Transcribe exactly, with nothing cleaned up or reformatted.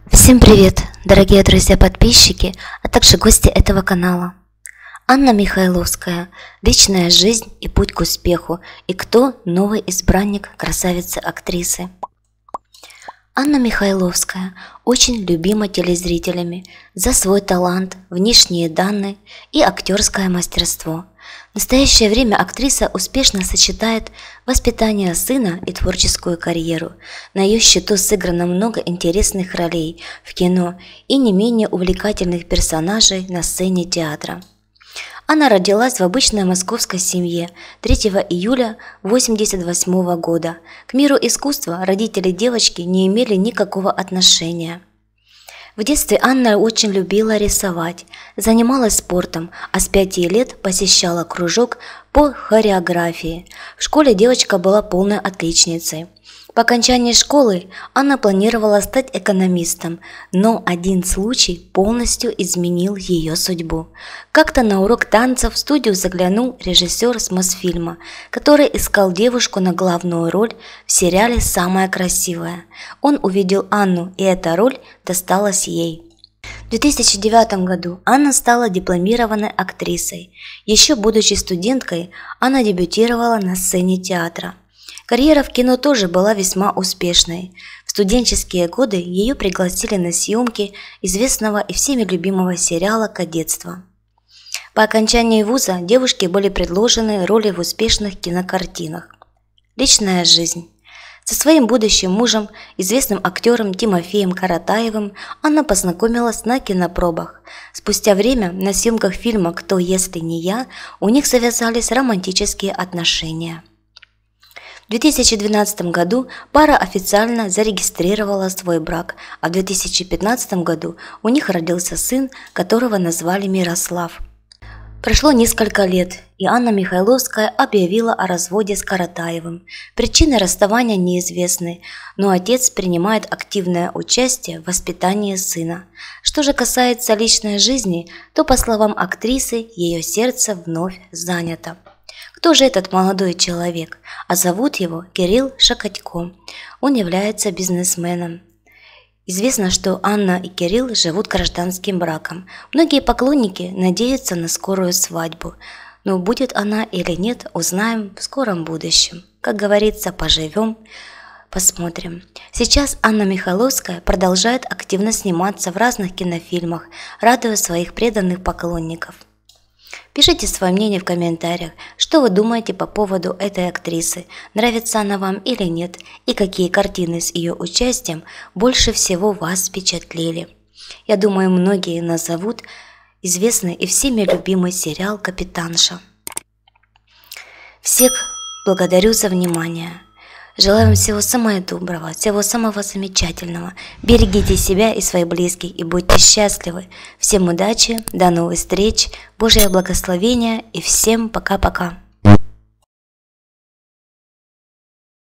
Всем привет, дорогие друзья-подписчики, а также гости этого канала. Анна Михайловская. Личная жизнь и путь к успеху. И кто новый избранник красавицы-актрисы? Анна Михайловская очень любима телезрителями за свой талант, внешние данные и актерское мастерство. В настоящее время актриса успешно сочетает воспитание сына и творческую карьеру. На ее счету сыграно много интересных ролей в кино и не менее увлекательных персонажей на сцене театра. Она родилась в обычной московской семье третьего июля тысяча девятьсот восемьдесят восьмого года. К миру искусства родители девочки не имели никакого отношения. В детстве Анна очень любила рисовать, занималась спортом, а с пяти лет посещала кружок по хореографии. В школе девочка была полной отличницей. По окончании школы Анна планировала стать экономистом, но один случай полностью изменил ее судьбу. Как-то на урок танцев в студию заглянул режиссер с Мосфильма, который искал девушку на главную роль в сериале «Самая красивая». Он увидел Анну, и эта роль досталась ей. В две тысячи девятом году Анна стала дипломированной актрисой. Еще будучи студенткой, она дебютировала на сцене театра. Карьера в кино тоже была весьма успешной. В студенческие годы ее пригласили на съемки известного и всеми любимого сериала «Кадетство». По окончании вуза девушке были предложены роли в успешных кинокартинах. Личная жизнь. Со своим будущим мужем, известным актером Тимофеем Каратаевым, Анна познакомилась на кинопробах. Спустя время на съемках фильма «Кто, если не я» у них завязались романтические отношения. В две тысячи двенадцатом году пара официально зарегистрировала свой брак, а в две тысячи пятнадцатом году у них родился сын, которого назвали Мирослав. Прошло несколько лет, и Анна Михайловская объявила о разводе с Каратаевым. Причины расставания неизвестны, но отец принимает активное участие в воспитании сына. Что же касается личной жизни, то, по словам актрисы, ее сердце вновь занято. Кто же этот молодой человек? А зовут его Кирилл Шакатько. Он является бизнесменом. Известно, что Анна и Кирилл живут гражданским браком. Многие поклонники надеются на скорую свадьбу. Но будет она или нет, узнаем в скором будущем. Как говорится, поживем, посмотрим. Сейчас Анна Михайловская продолжает активно сниматься в разных кинофильмах, радуя своих преданных поклонников. Пишите свое мнение в комментариях, что вы думаете по поводу этой актрисы, нравится она вам или нет, и какие картины с ее участием больше всего вас впечатлили. Я думаю, многие назовут известный и всеми любимый сериал «Капитанша». Всех благодарю за внимание. Желаю вам всего самого доброго, всего самого замечательного. Берегите себя и своих близких и будьте счастливы. Всем удачи, до новых встреч, Божьего благословения и всем пока-пока.